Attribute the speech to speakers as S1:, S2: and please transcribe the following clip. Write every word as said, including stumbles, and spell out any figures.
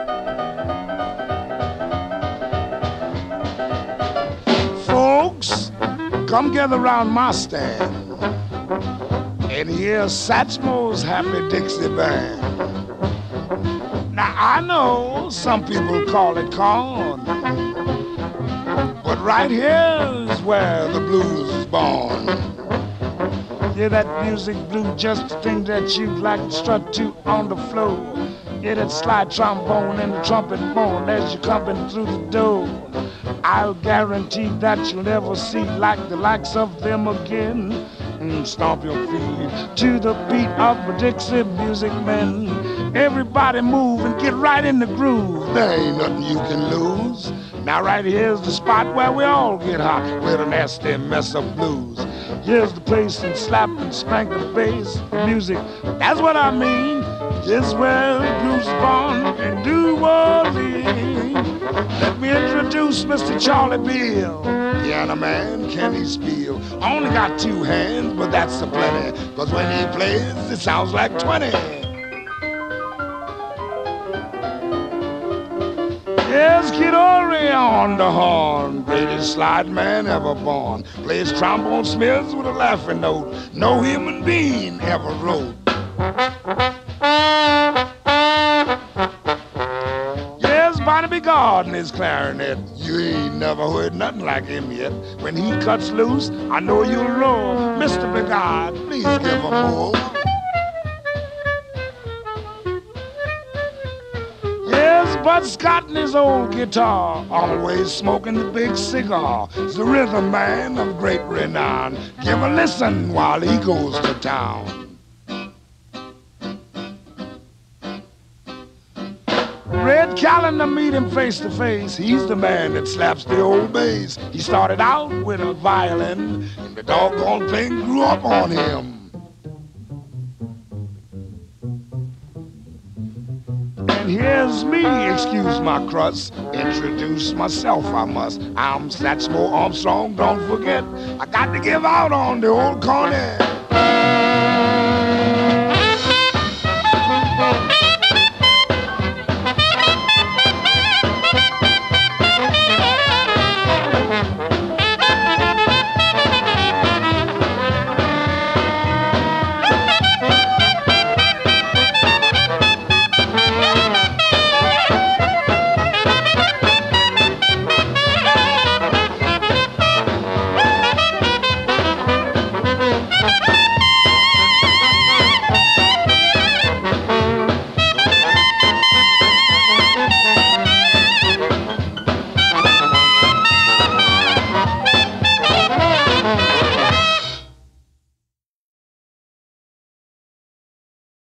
S1: Folks, come gather around my stand and hear Satchmo's Happy Dixie Band. Now I know some people call it corn, but right here is where the blues is born. Yeah, that music blue, just the thing that you'd like to strut to on the floor. Yeah, that slide trombone and the trumpet moan as you're coming through the door. I'll guarantee that you'll never see like the likes of them again. Mm, stomp your feet to the beat of the Dixie music men. Everybody move and get right in the groove. There ain't nothing you can lose. Now right here's the spot where we all get hot with a nasty mess of blues. Here's the place and slap and spank the bass. The music, that's what I mean. Is where the blues is born in New Orleans. Let me introduce Mister Charlie Bill. Piano man, can he spiel? Only got two hands, but that's a plenty. Cause when he plays, it sounds like twenty. Here's Kid Ory on the horn, greatest slide man ever born. Plays trombone smears with a laughing note no human being ever wrote. Yes, Barnaby Garden is clarinet. You ain't never heard nothing like him yet. When he cuts loose, I know you'll roar. Mister Bigard, please give him more. Bud Scott and his old guitar, always smoking the big cigar. He's the rhythm man of great renown. Give a listen while he goes to town. Red Calendar, meet him face to face. He's the man that slaps the old bass. He started out with a violin, and the doggone thing grew up on him. And here's me, excuse my crust, introduce myself I must. I'm Satchmo Armstrong, don't forget, I got to give out on the old cornet.